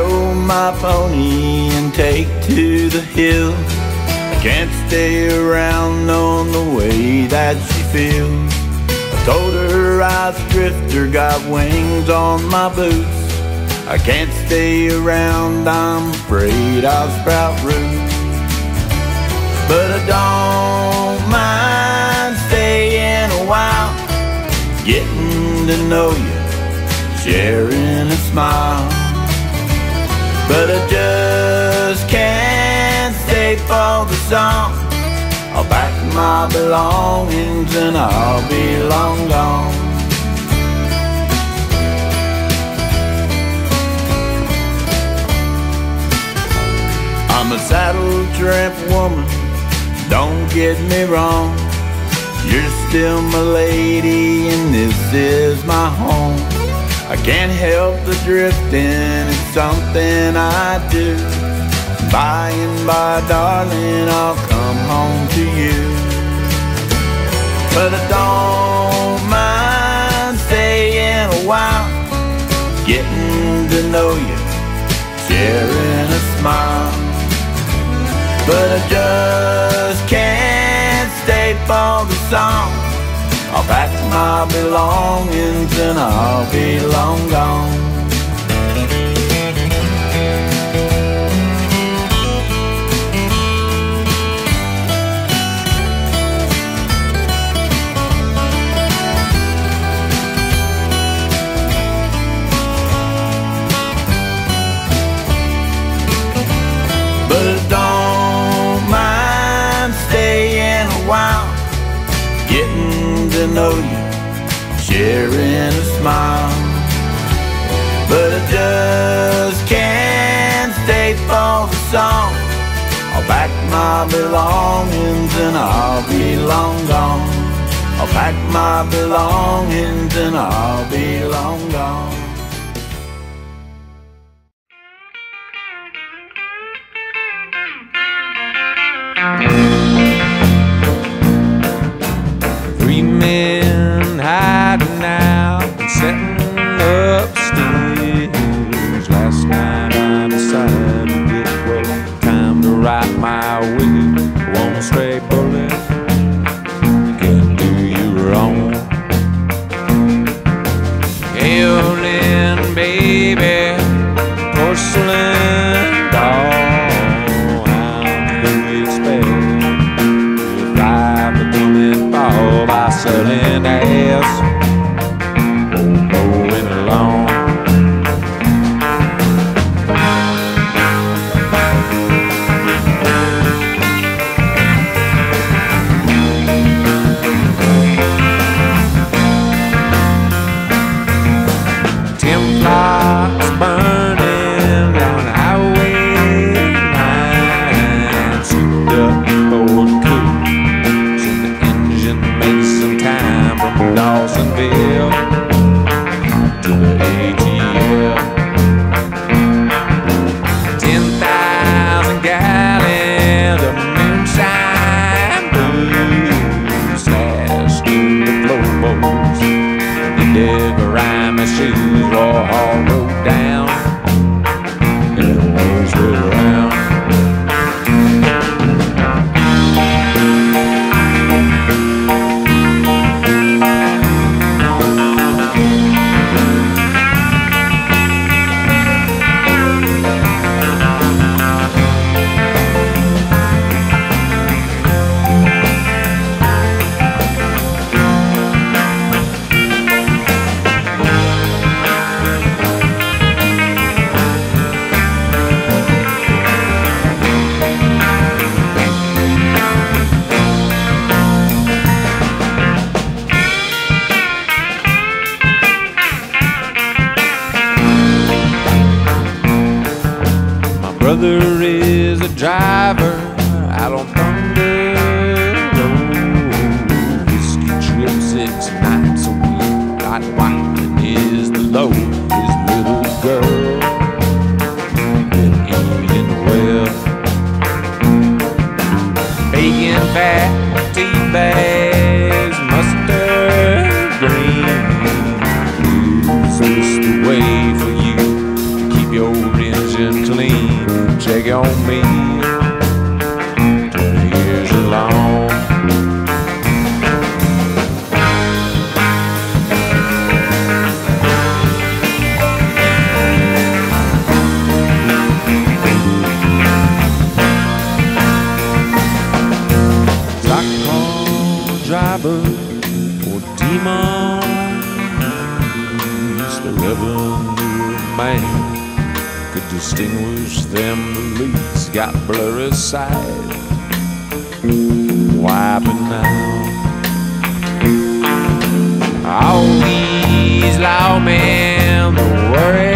saddle my pony and take to the hill. I can't stay around on the way that she feels. I told her I was a drifter, got wings on my boots. I can't stay around, I'm afraid I'll sprout roots. But I don't mind staying a while, getting to know you, sharing a smile. But I just can't stay for the song. I'll pack my belongings and I'll be long gone. I'm a saddle tramp woman, don't get me wrong. You're still my lady and this is my home. I can't help the drifting, it's something I do. By and by, darling, I'll come home to you. But I don't mind staying a while, getting to know you, sharing a smile. But I just can't stay for the song. I'll pack my belongings and I'll be long gone. But I don't mind staying a while, getting to know you, sharing a smile. But I just can't stay for the song. I'll pack my belongings and I'll be long gone. I'll pack my belongings and I'll be long gone. Three men hiding out and setting up stairs. Last night I decided to get well, time to right my will. One stray bullet can do you wrong. Evelyn, baby, porcelain doll. All by selling ass, mowing the lawn. Tin blocks burning down Highway 9, souped up Ford coupe. From Dawsonville to the ATL, 10,000 gallons of moonshine blue slashed through the floorboards. The Degarama shoes were all broke down and the words were around. Brother is a driver out on Thunder Road. Whiskey trip 6 nights a week. Hot white is the load. His little girl been eating well. Bacon fat, tea bags, mustard green. Is this the way for you to keep your engine there ever knew a man could distinguish them the least. Got blurry sight, wiping out all these lawmen, the worry